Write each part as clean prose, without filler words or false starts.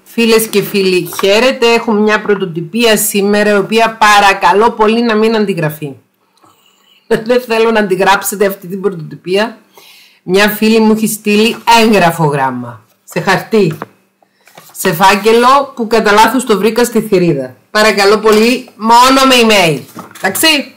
Φίλες και φίλοι, χαίρετε. Έχουμε μια πρωτοτυπία σήμερα, η οποία παρακαλώ πολύ να μην αντιγραφεί. Δεν θέλω να αντιγράψετε αυτή την πρωτοτυπία. Μια φίλη μου έχει στείλει έγγραφο γράμμα, σε χαρτί, σε φάκελο που κατά λάθος το βρήκα στη θηρίδα. Παρακαλώ πολύ, μόνο με email. Εντάξει.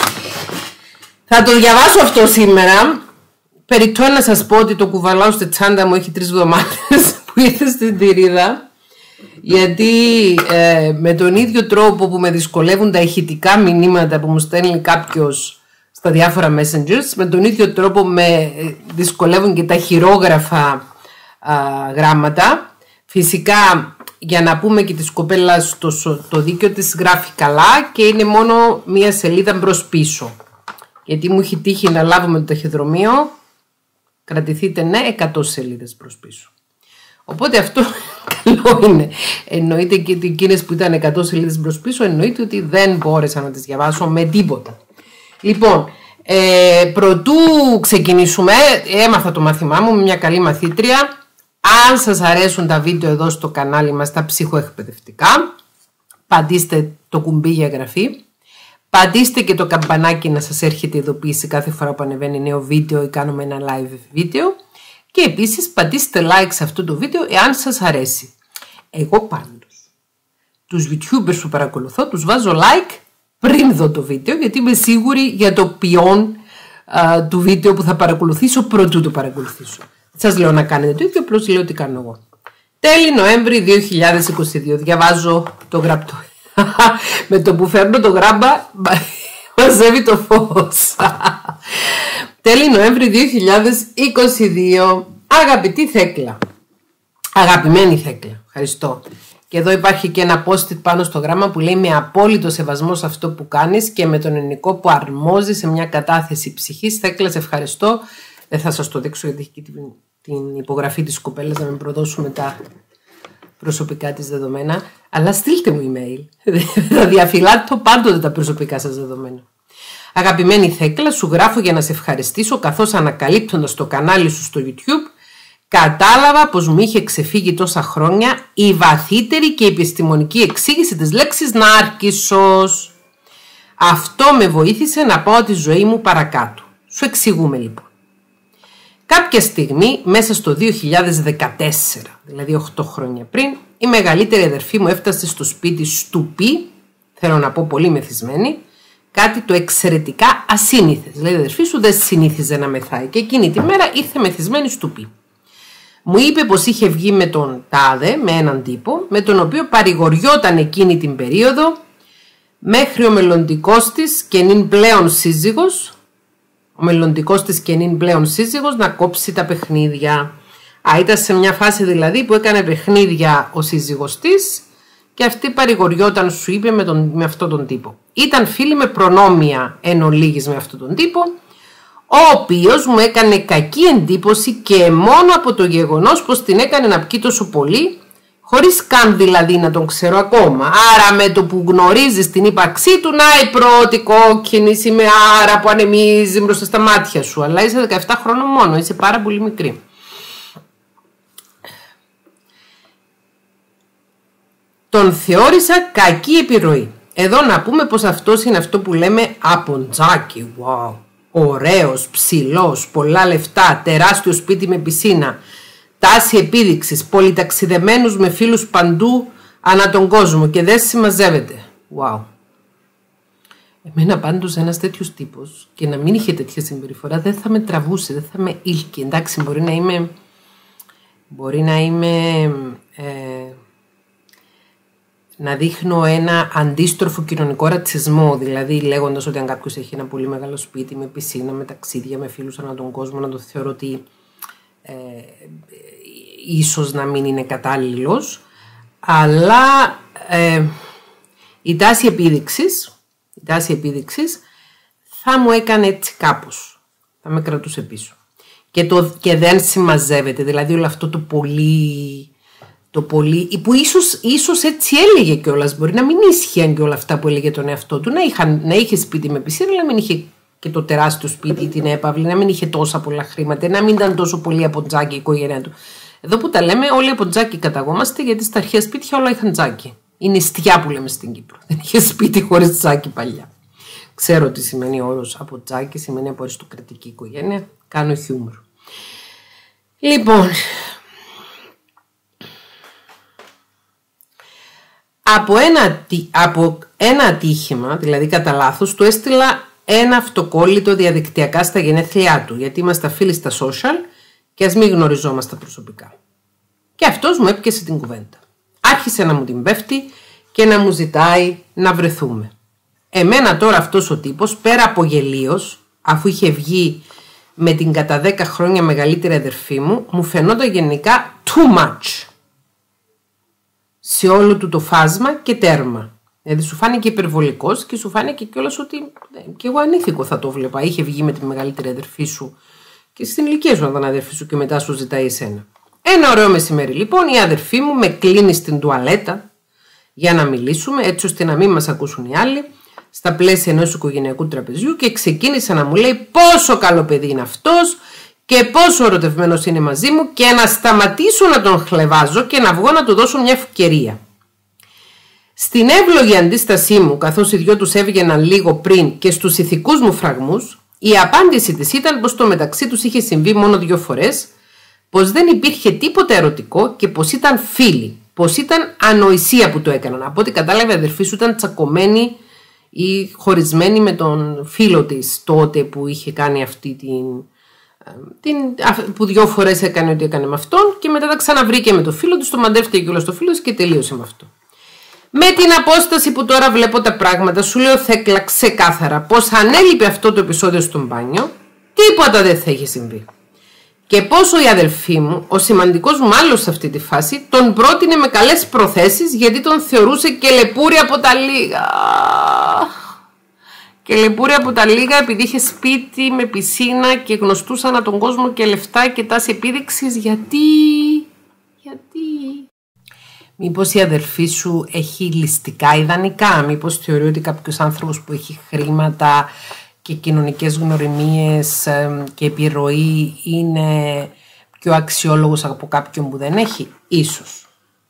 Θα το διαβάσω αυτό σήμερα. Περιττό να σας πω ότι το κουβαλάω στη τσάντα μου, έχει 3 εβδομάδες που ήρθε στην θηρίδα. Γιατί με τον ίδιο τρόπο που με δυσκολεύουν τα ηχητικά μηνύματα που μου στέλνει κάποιος στα διάφορα messengers, με τον ίδιο τρόπο με δυσκολεύουν και τα χειρόγραφα γράμματα. Φυσικά, για να πούμε και της κοπέλας, το δίκαιο της γράφει καλά και είναι μόνο μία σελίδα μπρος πίσω. Γιατί μου έχει τύχει να λάβουμε το ταχυδρομείο, κρατηθείτε ναι 100 σελίδες μπρος πίσω. Οπότε αυτό καλό είναι. Εννοείται και ότι εκείνες που ήταν 100 σελίδες μπρος πίσω, εννοείται ότι δεν μπόρεσα να τις διαβάσω με τίποτα. Λοιπόν, προτού ξεκινήσουμε, έμαθα το μάθημά μου με μια καλή μαθήτρια. Αν σας αρέσουν τα βίντεο εδώ στο κανάλι μας, τα ψυχοεκπαιδευτικά, πατήστε το κουμπί για εγγραφή. Πατήστε και το καμπανάκι να σας έρχεται ειδοποίηση κάθε φορά που ανεβαίνει νέο βίντεο ή κάνουμε ένα live βίντεο. Και επίσης πατήστε like σε αυτό το βίντεο εάν σας αρέσει. Εγώ πάντως τους YouTubers που παρακολουθώ τους βάζω like πριν δω το βίντεο, γιατί είμαι σίγουρη για το ποιόν του βίντεο που θα παρακολουθήσω πρωτού το παρακολουθήσω. Σας λέω να κάνετε το ίδιο, απλώς λέω τι κάνω εγώ. Τέλη Νοέμβρη 2022. Διαβάζω το γραπτό. Με το που φέρνω το γράμμα μαζεύει το φως. Τέλη Νοέμβρη 2022. Αγαπητή Θέκλα, αγαπημένη Θέκλα, ευχαριστώ. Και εδώ υπάρχει και ένα post-it πάνω στο γράμμα που λέει: με απόλυτο σεβασμό σε αυτό που κάνεις και με τον ελληνικό που αρμόζει σε μια κατάθεση ψυχής. Θέκλα, σε ευχαριστώ. Δεν θα σας το δείξω γιατί έχει και την υπογραφή της κοπέλας να με προδώσουμε τα προσωπικά της δεδομένα. Αλλά στείλτε μου email. Θα διαφυλάτω πάντοτε τα προσωπικά σας δεδομένα. Αγαπημένη Θέκλα, σου γράφω για να σε ευχαριστήσω, καθώς ανακαλύπτοντας το κανάλι σου στο YouTube, κατάλαβα πως μου είχε ξεφύγει τόσα χρόνια η βαθύτερη και επιστημονική εξήγηση της λέξης Νάρκισσος. Αυτό με βοήθησε να πάω τη ζωή μου παρακάτω. Σου εξηγούμε λοιπόν. Κάποια στιγμή, μέσα στο 2014, δηλαδή 8 χρόνια πριν, η μεγαλύτερη αδερφή μου έφτασε στο σπίτι στουπί, θέλω να πω πολύ μεθυσμένη, κάτι το εξαιρετικά ασύνηθες. Δηλαδή η αδερφή σου δεν συνήθιζε να μεθάει και εκείνη τη μέρα ήρθε μεθυσμένη στουπί. Μου είπε πως είχε βγει με τον τάδε, με έναν τύπο, με τον οποίο παρηγοριόταν εκείνη την περίοδο, μέχρι ο μελλοντικός της και νυν πλέον σύζυγος, να κόψει τα παιχνίδια. Ήταν σε μια φάση δηλαδή που έκανε παιχνίδια ο σύζυγος της και αυτή παρηγοριόταν, σου είπε, με αυτόν τον τύπο. Ήταν φίλη με προνόμια εν ολίγης με αυτόν τον τύπο, ο οποίος μου έκανε κακή εντύπωση και μόνο από το γεγονός πως την έκανε να πιει τόσο πολύ, χωρίς καν δηλαδή να τον ξέρω ακόμα. Άρα με το που γνωρίζεις την ύπαρξή του, να η πρώτη κόκκινη σημαία που ανεμίζει μπροστά στα μάτια σου. Αλλά είσαι 17 χρόνων μόνο, είσαι πάρα πολύ μικρή. Τον θεώρησα κακή επιρροή. Εδώ να πούμε πως αυτός είναι αυτό που λέμε αποντζάκι. Wow. Ωραίος, ψηλός, πολλά λεφτά, τεράστιο σπίτι με πισίνα, τάση επίδειξης, πολυταξιδεμένους με φίλους παντού ανά τον κόσμο και δεν συμμαζεύεται. Wow. Εμένα πάντως ένας τέτοιος τύπος και να μην είχε τέτοια συμπεριφορά δεν θα με τραβούσε, δεν θα με ήλκε. Εντάξει, μπορεί να είμαι να δείχνω ένα αντίστροφο κοινωνικό ρατσισμό, δηλαδή λέγοντας ότι αν κάποιος έχει ένα πολύ μεγάλο σπίτι με πισίνα, με ταξίδια, με φίλους ανά τον κόσμο, να το θεωρώ ότι ίσως να μην είναι κατάλληλος, αλλά η τάση επίδειξης θα μου έκανε έτσι κάπως, θα με κρατούσε πίσω και δεν συμμαζεύεται, δηλαδή όλο αυτό το πολύ που ίσως έτσι έλεγε κιόλας, μπορεί να μην ίσχυαν και όλα αυτά που έλεγε τον εαυτό του, να είχε σπίτι με πισίνα, αλλά να μην είχε και το τεράστιο σπίτι, την έπαυλη, να μην είχε τόσα πολλά χρήματα, να μην ήταν τόσο πολύ από τζάκι η οικογένεια του. Εδώ που τα λέμε, όλοι από τζάκι καταγόμαστε, γιατί στα αρχαία σπίτια όλα είχαν τζάκι. Είναι νηστιά που λέμε στην Κύπρο. Δεν είχε σπίτι χωρίς τζάκι παλιά. Ξέρω τι σημαίνει ο όρος από τζάκι, σημαίνει από αριστοκρατική οικογένεια. Κάνω χιούμορ. Λοιπόν, από ένα ατύχημα, δηλαδή κατά λάθος, του έστειλα ένα αυτοκόλλητο διαδικτυακά στα γενέθλιά του, γιατί είμαστε φίλοι στα social και ας μην γνωριζόμαστε προσωπικά. Και αυτός μου έπιασε την κουβέντα. Άρχισε να μου την πέφτει και να μου ζητάει να βρεθούμε. Εμένα τώρα αυτός ο τύπος, πέρα από γελίος, αφού είχε βγει με την κατά 10 χρόνια μεγαλύτερη αδερφή μου, μου φαινόταν γενικά too much. Σε όλο του το φάσμα και τέρμα. Δηλαδή σου φάνηκε υπερβολικός και σου φάνηκε κιόλας ότι και εγώ ανήθικο θα το βλέπα. Είχε βγει με τη μεγαλύτερη αδερφή σου και στην ηλικία σου να ήταν αδερφή σου και μετά σου ζητάει εσένα. Ένα ωραίο μεσημέρι λοιπόν η αδερφή μου με κλείνει στην τουαλέτα για να μιλήσουμε, έτσι ώστε να μην μας ακούσουν οι άλλοι, στα πλαίσια ενός οικογενειακού τραπεζιού, και ξεκίνησε να μου λέει πόσο καλό παιδί είναι αυτός και πόσο ερωτευμένος είναι μαζί μου και να σταματήσω να τον χλεβάζω και να βγω να του δώσω μια ευκαιρία. Στην εύλογη αντίστασή μου, καθώς οι δυο τους έβγαιναν λίγο πριν και στους ηθικούς μου φραγμούς, η απάντηση της ήταν πως το μεταξύ τους είχε συμβεί μόνο 2 φορές, πως δεν υπήρχε τίποτα ερωτικό και πως ήταν φίλοι, πως ήταν ανοησία που το έκαναν. Από ό,τι κατάλαβε η αδερφή σου ήταν τσακωμένη ή χωρισμένη με τον φίλο της τότε που είχε κάνει αυτή που 2 φορές έκανε ό,τι έκανε με αυτόν και μετά τα ξαναβρήκε με το φίλο του, το μαντεύτηκε και όλο στο φίλο και τελείωσε με αυτό. Με την απόσταση που τώρα βλέπω τα πράγματα, σου λέω Θέκλα ξεκάθαρα πως αν έλειπε αυτό το επεισόδιο στον μπάνιο, τίποτα δεν θα είχε συμβεί. Και πόσο η αδελφή μου, ο σημαντικός μου άλλος σε αυτή τη φάση, τον πρότεινε με καλές προθέσεις γιατί τον θεωρούσε και λεπούρι από τα λίγα. Και λεπούρι από τα λίγα επειδή είχε σπίτι με πισίνα και γνωστούς ανά τον κόσμο και λεφτά και τάση επίδειξης. Γιατί. Μήπως η αδερφή σου έχει ληστικά ιδανικά, μήπως θεωρεί ότι κάποιος άνθρωπος που έχει χρήματα και κοινωνικές γνωριμίες και επιρροή είναι πιο αξιόλογος από κάποιον που δεν έχει, ίσως.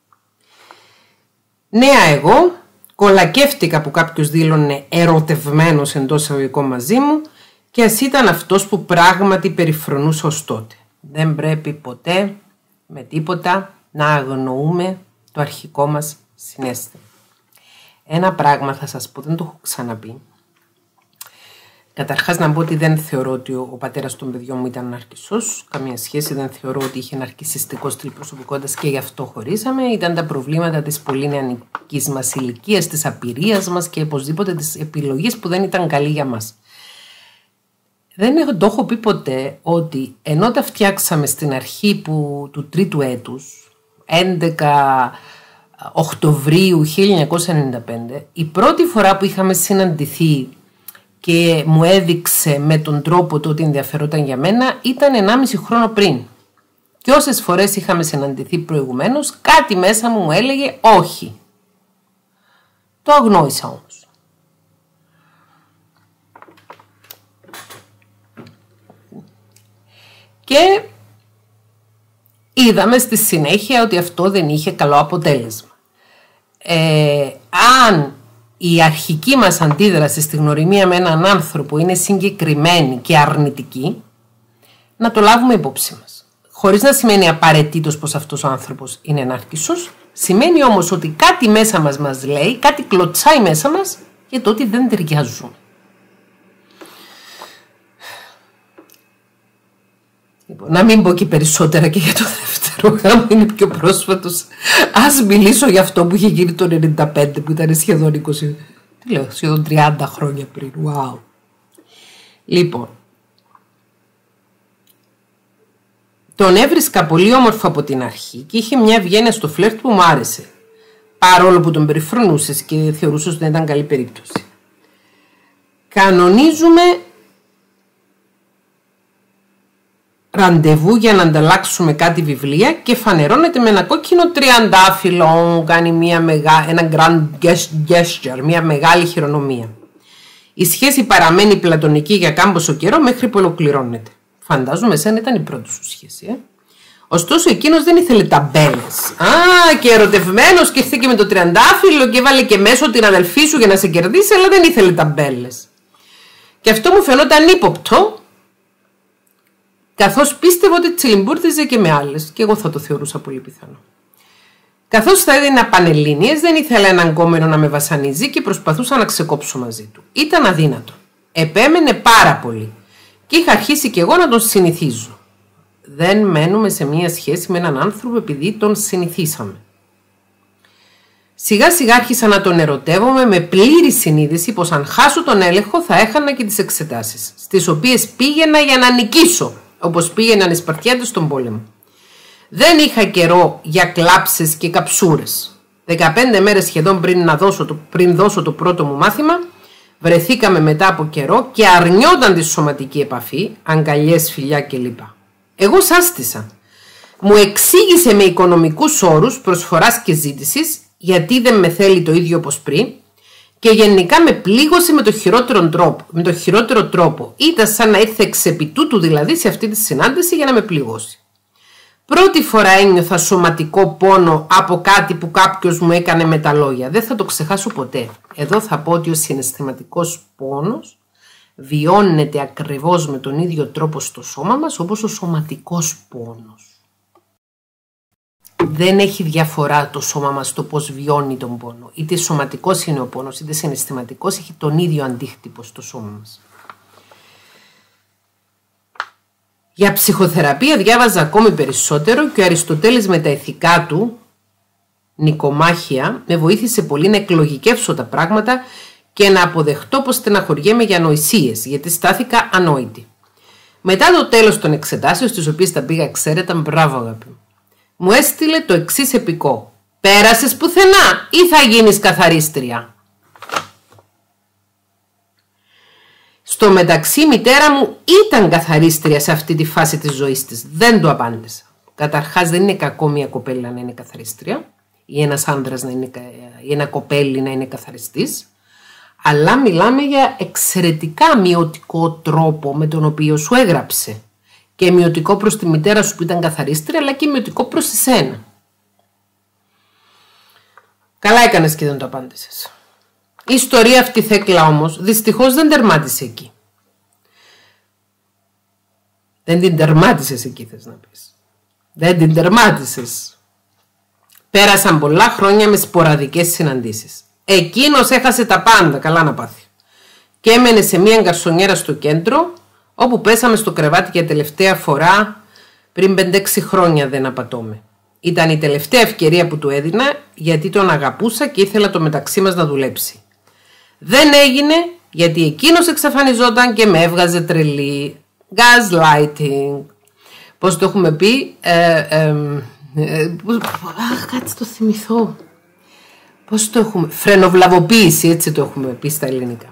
Νέα εγώ, κολακεύτηκα που κάποιος δήλωνε ερωτευμένος εντός εισαγωγικών μαζί μου και ας ήταν αυτός που πράγματι περιφρονούσε ως τότε. Δεν πρέπει ποτέ με τίποτα να αγνοούμε το αρχικό μας συναίσθημα. Ένα πράγμα θα σας πω, δεν το έχω ξαναπεί. Καταρχάς να πω ότι δεν θεωρώ ότι ο πατέρας των παιδιών μου ήταν ναρκισσός. Καμία σχέση, δεν θεωρώ ότι είχε ναρκισσιστικό στυλ προσωπικότητας και γι' αυτό χωρίσαμε. Ήταν τα προβλήματα της πολύ νεανικής μας ηλικίας, της απειρίας μας και οπωσδήποτε της επιλογής που δεν ήταν καλή για μας. Δεν το έχω πει ποτέ ότι ενώ τα φτιάξαμε στην αρχή του 3ου έτους, 11 Οκτωβρίου 1995, η πρώτη φορά που είχαμε συναντηθεί και μου έδειξε με τον τρόπο του ότι ενδιαφερόταν για μένα ήταν 1,5 χρόνο πριν. Και όσες φορές είχαμε συναντηθεί προηγουμένως, κάτι μέσα μου έλεγε όχι. Το αγνόησα όμως. Και είδαμε στη συνέχεια ότι αυτό δεν είχε καλό αποτέλεσμα. Αν η αρχική μας αντίδραση στη γνωριμία με έναν άνθρωπο είναι συγκεκριμένη και αρνητική, να το λάβουμε υπόψη μας. Χωρίς να σημαίνει απαραίτητος πως αυτός ο άνθρωπος είναι ναρκισσός, σημαίνει όμως ότι κάτι μέσα μας λέει, κάτι κλωτσάει μέσα μας για το ότι δεν ταιριάζουν. Λοιπόν, να μην πω και περισσότερα και για το δεύτερο γάμο, είναι πιο πρόσφατος. Ας μιλήσω για αυτό που είχε γίνει το 95, που ήταν σχεδόν 30 χρόνια πριν. Wow. Λοιπόν, τον έβρισκα πολύ όμορφο από την αρχή και είχε μια ευγένεια στο φλερτ που μου άρεσε. Παρόλο που τον περιφρονούσες και θεωρούσες ότι δεν ήταν καλή περίπτωση. Κανονίζουμε ραντεβού για να ανταλλάξουμε κάτι βιβλία και φανερώνεται με ένα κόκκινο τριαντάφυλλο, κάνει ένα grand gesture, μια μεγάλη χειρονομία. Η σχέση παραμένει πλατωνική για κάμποσο καιρό μέχρι που ολοκληρώνεται. Φαντάζομαι εσένα ήταν η πρώτη σου σχέση. Ωστόσο εκείνος δεν ήθελε ταμπέλες. Και ερωτευμένος και ήρθε και με το τριαντάφυλλο και έβαλε και μέσω την αδελφή σου για να σε κερδίσει, αλλά δεν ήθελε ταμπέλες. Και αυτό μου φαινόταν ύποπτο, καθώς πίστευε ότι τσιλιμπούρτιζε και με άλλες, και εγώ θα το θεωρούσα πολύ πιθανό. Καθώς θα έδινα πανελλήνιες, δεν ήθελα έναν γκόμενο να με βασανίζει και προσπαθούσα να ξεκόψω μαζί του. Ήταν αδύνατο. Επέμενε πάρα πολύ και είχα αρχίσει κι εγώ να τον συνηθίζω. Δεν μένουμε σε μία σχέση με έναν άνθρωπο επειδή τον συνηθίσαμε. Σιγά σιγά άρχισα να τον ερωτεύομαι με πλήρη συνείδηση πως αν χάσω τον έλεγχο θα έχανα και τις εξετάσεις, στις οποίες πήγαινα για να νικήσω, όπως πήγαιναν οι Σπαρτιάτες στον πόλεμο. Δεν είχα καιρό για κλάψες και καψούρες. 15 μέρες σχεδόν πριν δώσω το πρώτο μου μάθημα, βρεθήκαμε μετά από καιρό και αρνιόταν τη σωματική επαφή, αγκαλιές, φιλιά κλπ. Εγώ σάστησα. Μου εξήγησε με οικονομικούς όρους προσφοράς και ζήτησης γιατί δεν με θέλει το ίδιο όπως πριν και γενικά με πλήγωσε με το χειρότερο τρόπο. Ήταν σαν να ήρθε εξ επί τούτου δηλαδή σε αυτή τη συνάντηση για να με πληγώσει. Πρώτη φορά ένιωθα σωματικό πόνο από κάτι που κάποιος μου έκανε με τα λόγια. Δεν θα το ξεχάσω ποτέ. Εδώ θα πω ότι ο συναισθηματικός πόνος βιώνεται ακριβώς με τον ίδιο τρόπο στο σώμα μας όπως ο σωματικός πόνος. Δεν έχει διαφορά το σώμα μας το πώς βιώνει τον πόνο. Είτε σωματικός είναι ο πόνος, είτε συναισθηματικός, έχει τον ίδιο αντίκτυπο στο σώμα μας. Για ψυχοθεραπεία διάβαζα ακόμη περισσότερο και ο Αριστοτέλης με τα ηθικά του, Νικομάχια, με βοήθησε πολύ να εκλογικεύσω τα πράγματα και να αποδεχτώ πως στεναχωριέμαι για ανοησίες, γιατί στάθηκα ανόητη. Μετά το τέλος των εξετάσεων, στις οποίες τα πήγα εξαίρετα, μπράβο αγάπη μου, έστειλε το εξής επικό. Πέρασες πουθενά ή θα γίνεις καθαρίστρια? Στο μεταξύ η μητέρα μου ήταν καθαρίστρια σε αυτή τη φάση της ζωής της. Δεν το απάντησα. Καταρχάς δεν είναι κακό μια κοπέλα να είναι καθαρίστρια ή ένας άνδρας ή ένα κοπέλι να είναι καθαριστής, αλλά μιλάμε για εξαιρετικά μειωτικό τρόπο με τον οποίο σου έγραψε. Και μειωτικό προς τη μητέρα σου που ήταν καθαρίστρια, αλλά και μειωτικό προς εσένα. Καλά έκανες και δεν το απάντησες. Η ιστορία αυτή Θέκλα όμως δυστυχώς δεν τερμάτισε εκεί. Δεν την τερμάτισες εκεί θες να πεις. Δεν την τερμάτισες. Πέρασαν πολλά χρόνια με σποραδικές συναντήσεις. Εκείνος έχασε τα πάντα, καλά να πάθει. Και έμενε σε μια γκαρσονιέρα στο κέντρο, όπου πέσαμε στο κρεβάτι για τελευταία φορά πριν 5-6 χρόνια, δεν απατώμε. Ήταν η τελευταία ευκαιρία που του έδινα, γιατί τον αγαπούσα και ήθελα το μεταξύ μας να δουλέψει. Δεν έγινε, γιατί εκείνος εξαφανιζόταν και με έβγαζε τρελή. Gaslighting. Πώς το έχουμε πει? Κάτσε το θυμηθώ. Πώς το έχουμε? Φρενοβλαβοποίηση, έτσι το έχουμε πει στα ελληνικά.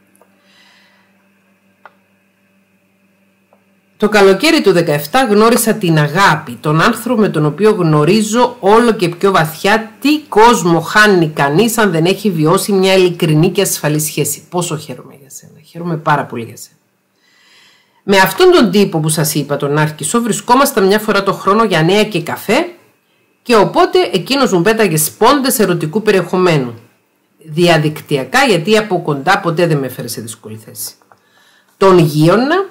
Το καλοκαίρι του 17 γνώρισα την αγάπη, τον άνθρωπο με τον οποίο γνωρίζω όλο και πιο βαθιά τι κόσμο χάνει κανείς αν δεν έχει βιώσει μια ειλικρινή και ασφαλή σχέση. Πόσο χαίρομαι για σένα, χαίρομαι πάρα πολύ για σένα. Με αυτόν τον τύπο που σας είπα, τον Άρχισο, βρισκόμασταν μια φορά το χρόνο για νέα και καφέ και οπότε εκείνος μου πέταγε σπόντες ερωτικού περιεχομένου. Διαδικτυακά, γιατί από κοντά ποτέ δεν με έφερε σε δύσκολη θέση. Τον γείωνα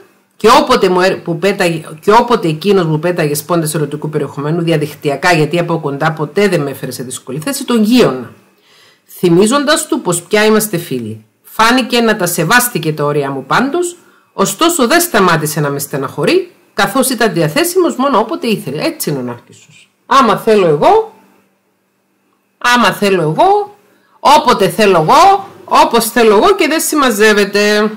και όποτε εκείνος μου πέταγε σπόντες ερωτικού περιεχομένου διαδικτυακά, γιατί από κοντά ποτέ δεν με έφερε σε δύσκολη θέση, τον γείωνα, θυμίζοντας του πως πια είμαστε φίλοι. Φάνηκε να τα σεβάστηκε τα όρια μου πάντως, ωστόσο δεν σταμάτησε να με στεναχωρεί, καθώς ήταν διαθέσιμος μόνο όποτε ήθελε. Έτσι είναι ο Νάρκισσος. Άμα θέλω εγώ, όποτε θέλω εγώ, όπως θέλω εγώ και δεν συμμαζεύεται.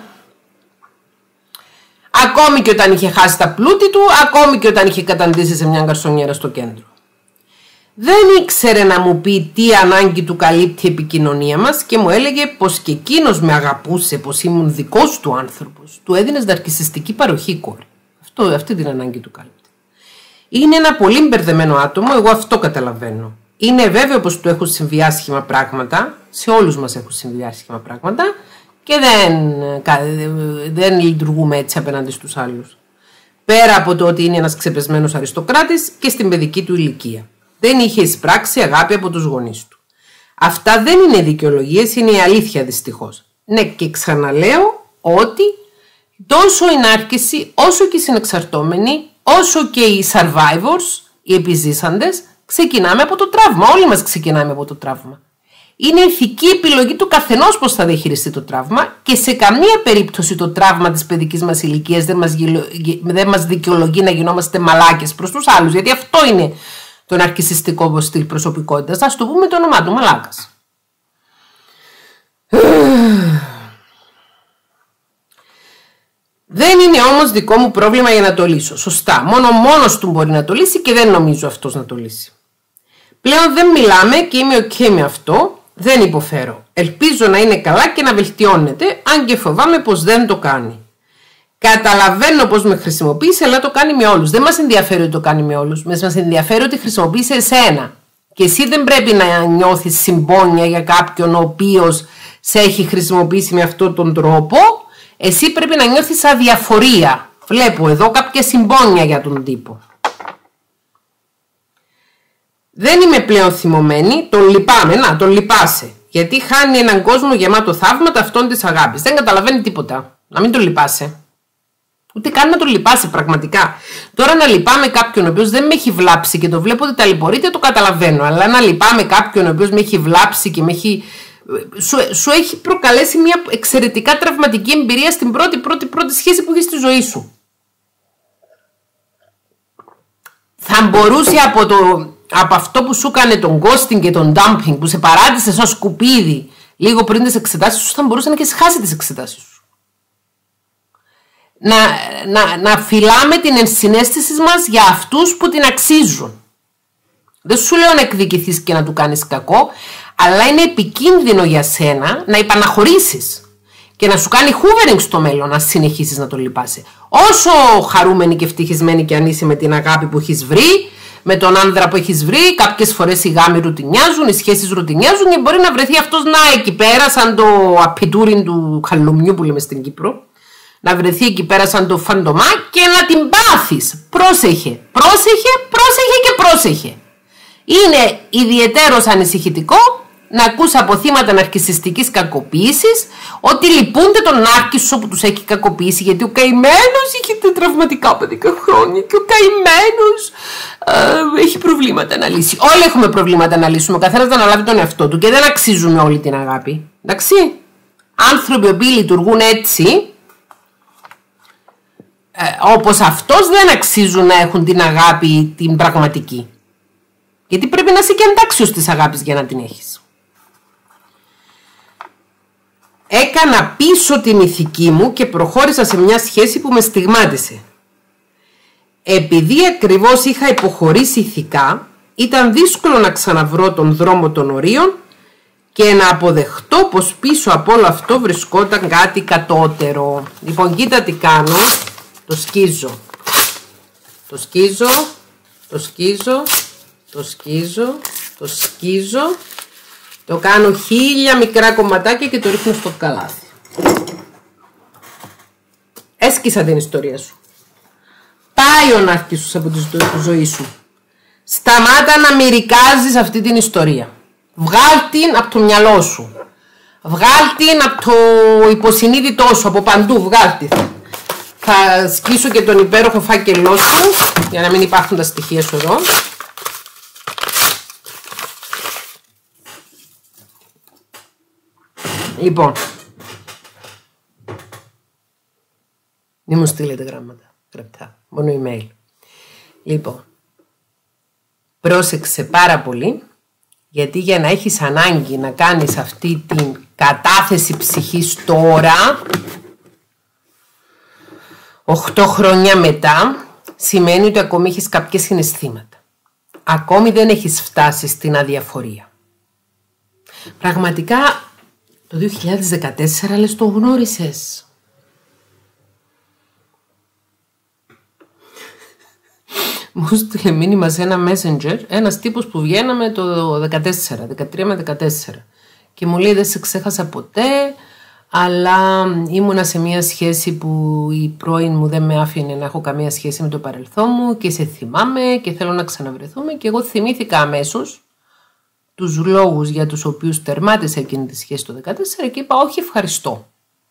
Ακόμη και όταν είχε χάσει τα πλούτη του, ακόμη και όταν είχε καταντήσει σε μια γκαρσονιέρα στο κέντρο. Δεν ήξερε να μου πει τι ανάγκη του καλύπτει η επικοινωνία μας και μου έλεγε πως και εκείνος με αγαπούσε, πως ήμουν δικός του άνθρωπος. Του έδινες ναρκισσιστική παροχή, κόρη. Αυτή την ανάγκη του κάλυπτε. Είναι ένα πολύ μπερδεμένο άτομο, εγώ αυτό καταλαβαίνω. Είναι βέβαιο πως του έχουν συμβεί άσχημα πράγματα, σε όλους μας έχουν συμβεί άσχημα πράγματα και δεν λειτουργούμε έτσι απέναντι στους άλλους. πέρα από το ότι είναι ένας ξεπεσμένος αριστοκράτης, και στην παιδική του ηλικία. Δεν είχε εισπράξει αγάπη από τους γονείς του. Αυτά δεν είναι δικαιολογίες, είναι η αλήθεια δυστυχώς. Ναι, και ξαναλέω ότι τόσο η νάρκηση, όσο και οι συνεξαρτώμενοι, όσο και οι survivors, οι επιζήσαντες, ξεκινάμε από το τραύμα. Όλοι μας ξεκινάμε από το τραύμα. Είναι ηθική επιλογή του καθενός πώς θα διαχειριστεί το τραύμα, και σε καμία περίπτωση το τραύμα της παιδικής μας ηλικίας δεν μας δικαιολογεί να γινόμαστε μαλάκες προς τους άλλους, γιατί αυτό είναι το ναρκισσιστικό στυλ προσωπικότητας. Ας το πούμε το όνομά του, μαλάκας. Δεν είναι όμως δικό μου πρόβλημα για να το λύσω. Σωστά. Μόνος του μπορεί να το λύσει και δεν νομίζω αυτός να το λύσει. Πλέον δεν μιλάμε και είμαι ok με αυτό. Δεν υποφέρω. Ελπίζω να είναι καλά και να βελτιώνεται, αν και φοβάμαι πως δεν το κάνει. Καταλαβαίνω πως με χρησιμοποίησε, αλλά το κάνει με όλους. Δεν μας ενδιαφέρει ότι το κάνει με όλους. Μας ενδιαφέρει ότι χρησιμοποίησε εσένα. Και εσύ δεν πρέπει να νιώθεις συμπόνια για κάποιον ο οποίος σε έχει χρησιμοποιήσει με αυτόν τον τρόπο. Εσύ πρέπει να νιώθεις αδιαφορία. Βλέπω εδώ κάποια συμπόνια για τον τύπο. Δεν είμαι πλέον θυμωμένη, τον λυπάμαι, τον λυπάσαι. Γιατί χάνει έναν κόσμο γεμάτο θαύματα αυτών της αγάπης. Δεν καταλαβαίνει τίποτα. Να μην τον λυπάσαι. Ούτε καν να τον λυπάσαι πραγματικά. Τώρα να λυπάμαι κάποιον ο οποίος δεν με έχει βλάψει και το βλέπω ότι ταλαιπωρείται, το καταλαβαίνω. Αλλά να λυπάμαι κάποιον ο οποίος με έχει βλάψει και με έχει... Σου έχει προκαλέσει μια εξαιρετικά τραυματική εμπειρία στην πρώτη σχέση που έχεις στη ζωή σου. Θα μπορούσε από αυτό που σου έκανε τον ghosting και τον dumping, που σε παράτησε σαν σκουπίδι λίγο πριν τις εξετάσεις σου, θα μπορούσε να έχεις χάσει τις εξετάσεις σου. Να φυλάμε την ενσυναίσθηση μας για αυτούς που την αξίζουν. Δεν σου λέω να εκδικηθείς και να του κάνεις κακό, αλλά είναι επικίνδυνο για σένα να υπαναχωρήσεις και να σου κάνει hoovering στο μέλλον να συνεχίσεις να τον λυπάσαι. Όσο χαρούμενη και ευτυχισμένη και αν είσαι με την αγάπη που έχεις βρει, με τον άνδρα που έχεις βρει, κάποιες φορές οι γάμοι ρουτινιάζουν, οι σχέσεις ρουτινιάζουν και μπορεί να βρεθεί αυτός να εκεί πέρα σαν το απιτούριν του χαλουμιού που λέμε στην Κύπρο, να βρεθεί εκεί πέρα σαν το φαντομά και να την πάθεις. Πρόσεχε, και πρόσεχε. Είναι ιδιαιτέρως ανησυχητικό να ακούς από θύματα ναρκισσιστικής κακοποίησης ότι λυπούνται τον νάρκισσο που τους έχει κακοποιήσει, γιατί ο καημένος είχε τραυματικά παιδικά χρόνια και ο καημένος έχει προβλήματα να λύσει. Όλοι έχουμε προβλήματα να λύσουμε, ο καθένας να αναλάβει τον εαυτό του και δεν αξίζουμε όλη την αγάπη. Εντάξει, άνθρωποι οι οποίοι λειτουργούν έτσι, όπως αυτός, δεν αξίζουν να έχουν την αγάπη την πραγματική. Γιατί πρέπει να είσαι και αντάξιος της αγάπης για να την έχεις. Έκανα πίσω την ηθική μου και προχώρησα σε μια σχέση που με στιγμάτισε. Επειδή ακριβώς είχα υποχωρήσει ηθικά, ήταν δύσκολο να ξαναβρω τον δρόμο των ορίων και να αποδεχτώ πως πίσω από όλο αυτό βρισκόταν κάτι κατώτερο. Λοιπόν, κοίτα τι κάνω. Το σκίζω. Το σκίζω. Το σκίζω. Το σκίζω. Το σκίζω. Το κάνω 1000 μικρά κομματάκια και το ρίχνω στο καλάθι. Έσκησα την ιστορία σου. Πάει ο ναρκισσός από τη ζωή σου. Σταμάτα να μυρικάζεις αυτή την ιστορία. Βγάλ' την από το μυαλό σου. Βγάλ' την από το υποσυνείδητό σου. Από παντού βγάλ' την. Θα σκίσω και τον υπέροχο φάκελό σου για να μην υπάρχουν τα στοιχεία σου εδώ. Λοιπόν, μην μου στείλετε γράμματα, γραπτά, μόνο email. Λοιπόν, πρόσεξε πάρα πολύ, γιατί για να έχεις ανάγκη να κάνεις αυτή την κατάθεση ψυχής τώρα, 8 χρόνια μετά, σημαίνει ότι ακόμη έχεις κάποια συναισθήματα. Ακόμη δεν έχεις φτάσει στην αδιαφορία. Πραγματικά, το 2014 λες το γνώρισες. Μου στείλε μήνυμα σε ένα messenger ένας τύπος που βγαίναμε το 13 με 14 και μου λέει δεν σε ξέχασα ποτέ, Αλλά ήμουνα σε μια σχέση που η πρώην μου δεν με άφηνε να έχω καμία σχέση με το παρελθόν μου και σε θυμάμαι και θέλω να ξαναβρεθούμε, και εγώ θυμήθηκα αμέσως τους λόγους για τους οποίους τερμάτισα εκείνη τη σχέση το 2014 και είπα όχι ευχαριστώ.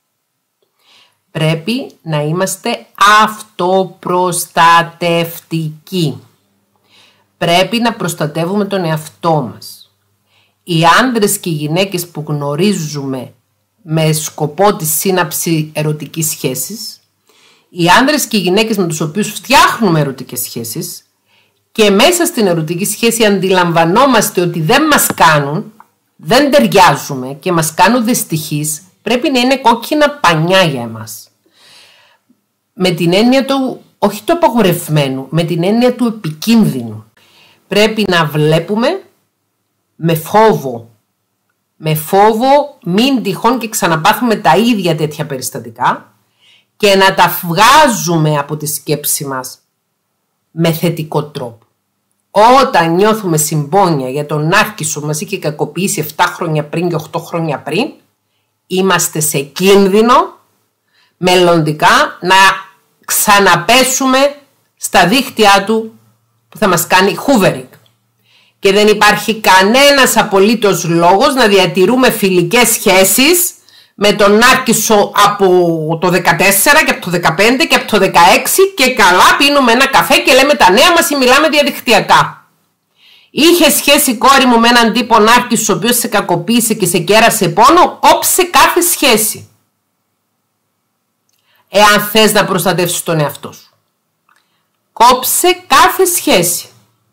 Πρέπει να είμαστε αυτοπροστατευτικοί. Πρέπει να προστατεύουμε τον εαυτό μας. Οι άντρες και οι γυναίκες που γνωρίζουμε με σκοπό τη σύναψη ερωτικής σχέσης, οι άντρες και οι γυναίκες με τους οποίους φτιάχνουμε ερωτικές σχέσεις και μέσα στην ερωτική σχέση αντιλαμβανόμαστε ότι δεν μας κάνουν, δεν ταιριάζουμε και μας κάνουν δυστυχείς, πρέπει να είναι κόκκινα πανιά για εμάς. Με την έννοια του, όχι του απαγορευμένου, με την έννοια του επικίνδυνου. Πρέπει να βλέπουμε με φόβο μην τυχόν και ξαναπάθουμε τα ίδια τέτοια περιστατικά και να τα βγάζουμε από τη σκέψη μας με θετικό τρόπο. Όταν νιώθουμε συμπόνια για τον Νάρκισσο που μας είχε κακοποιήσει 7 χρόνια πριν και 8 χρόνια πριν, είμαστε σε κίνδυνο μελλοντικά να ξαναπέσουμε στα δίχτυά του που θα μας κάνει hoovering. Και δεν υπάρχει κανένας απολύτως λόγος να διατηρούμε φιλικές σχέσεις με τον Νάρκισσο από το 14 και από το 15 και από το 16 και καλά πίνουμε ένα καφέ και λέμε τα νέα μας ή μιλάμε διαδικτυακά. Είχε σχέση η κόρη μου με έναν τύπο Νάρκισσο ο οποίος σε κακοποίησε και σε κέρασε πόνο, κόψε κάθε σχέση. Εάν θες να προστατεύσεις τον εαυτό σου. Κόψε κάθε σχέση.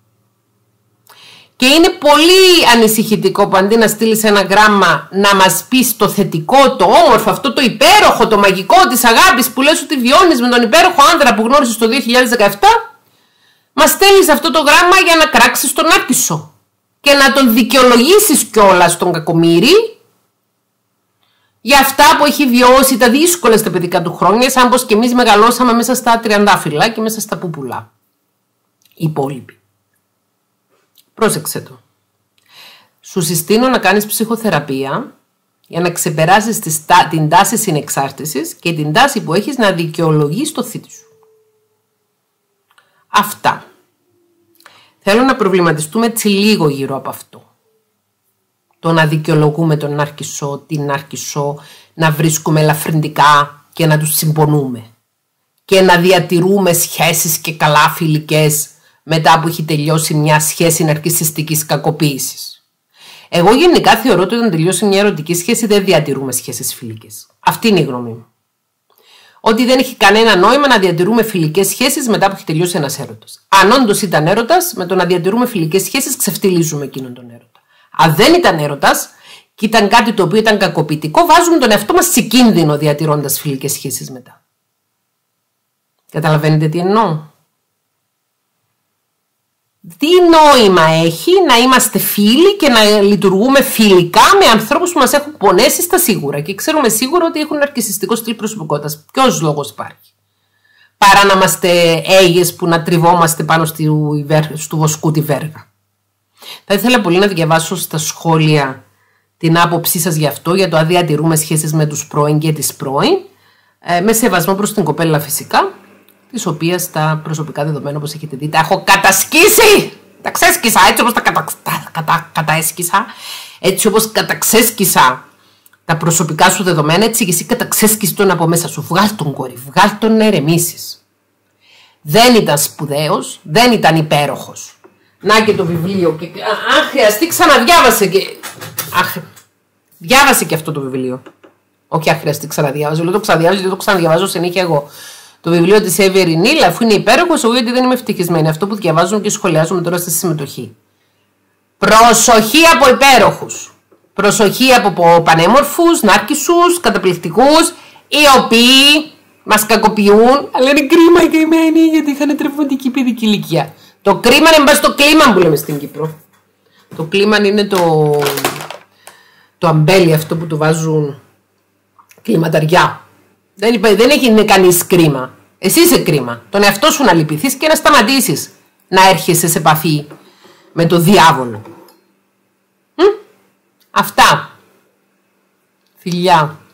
Και είναι πολύ ανησυχητικό που αντί να στείλεις ένα γράμμα να μας πεις το θετικό, το όμορφο, αυτό το υπέροχο, το μαγικό της αγάπης που λες ότι βιώνεις με τον υπέροχο άντρα που γνώρισες το 2017, μας στέλνεις αυτό το γράμμα για να κράξεις τον Νάρκισσο και να τον δικαιολογήσεις κιόλας τον κακομοίρη για αυτά που έχει βιώσει, τα δύσκολα στα παιδικά του χρόνια, σαν πως και εμείς μεγαλώσαμε μέσα στα τριαντάφυλλα και μέσα στα πούπουλα. Οι υπόλοιποι. Πρόσεξε το. Σου συστήνω να κάνεις ψυχοθεραπεία για να ξεπεράσεις την τάση συνεξάρτησης και την τάση που έχεις να δικαιολογείς το θήτη σου. Αυτά. Θέλω να προβληματιστούμε έτσι λίγο γύρω από αυτό. Το να δικαιολογούμε τον Νάρκισσο, την Νάρκισσο, να βρίσκουμε ελαφρυντικά και να τους συμπονούμε. Και να διατηρούμε σχέσεις και καλά φιλικές μετά που έχει τελειώσει μια σχέση ναρκισσιστικής κακοποίησης. Εγώ γενικά θεωρώ ότι όταν τελειώσει μια ερωτική σχέση δεν διατηρούμε σχέσεις φιλικές. Αυτή είναι η γνώμη μου. Ότι δεν έχει κανένα νόημα να διατηρούμε φιλικές σχέσεις μετά που έχει τελειώσει ένας έρωτας. Αν όντως ήταν έρωτας, με το να διατηρούμε φιλικές σχέσεις ξεφτιλίζουμε εκείνον τον έρωτα. Αν δεν ήταν έρωτας και ήταν κάτι το οποίο ήταν κακοποιητικό, βάζουμε τον εαυτό μας σε κίνδυνο διατηρώντας φιλικές σχέσεις μετά. Καταλαβαίνετε τι εννοώ? Τι νόημα έχει να είμαστε φίλοι και να λειτουργούμε φιλικά με ανθρώπους που μας έχουν πονέσει στα σίγουρα και ξέρουμε σίγουρα ότι έχουν ναρκισσιστικό στυλ προσωπικότητας? Ποιος λόγος υπάρχει? Παρά να είμαστε αίγες που να τριβόμαστε πάνω στο βοσκού τη βέργα. Θα ήθελα πολύ να διαβάσω στα σχόλια την άποψή σας γι' αυτό, για το αν διατηρούμε σχέσεις με τους πρώην και τις πρώην, με σεβασμό προς την κοπέλα φυσικά, της οποίας τα προσωπικά δεδομένα, όπως έχετε δει, τα έχω κατασκίσει! Τα ξέσκισα έτσι όπως τα καταέσκισα, έτσι όπως καταξέσκισα τα προσωπικά σου δεδομένα, έτσι και εσύ καταξέσκισες τον από μέσα σου. Βγάλ' τον κόρη, βγάλ' τον να ερεμήσεις. Δεν ήταν σπουδαίος, δεν ήταν υπέροχος. Να και το βιβλίο, και αν χρειαστεί ξαναδιάβασε και... διάβασε και αυτό το βιβλίο. Όχι αν χρειαστεί ξαναδιάβασε, λέω το ξαναδιάβασε και το ξαναδιαβάζω συνέχεια εγώ. Το βιβλίο της Εύη Νίλ, αφού είναι υπέροχος, εγώ γιατί δεν είμαι ευτυχισμένη. Αυτό που διαβάζουμε και σχολιάζουμε τώρα στη συμμετοχή. Προσοχή από υπέροχους. Προσοχή από πανέμορφους, νάρκισσους, καταπληκτικούς, οι οποίοι μας κακοποιούν, αλλά είναι κρίμα οι κρυμμένοι γιατί είχαν τραυματική παιδική ηλικία. Το κρίμα είναι μπας στο κλίμα που λέμε στην Κύπρο. Το κλίμα είναι το αμπέλι αυτό που του βάζουν κλιματαριά. Δεν έχει κανείς κρίμα. Εσύ είσαι κρίμα. Τον εαυτό σου να λυπηθείς και να σταματήσεις να έρχεσαι σε επαφή με το διάβολο. Αυτά. Φιλιά.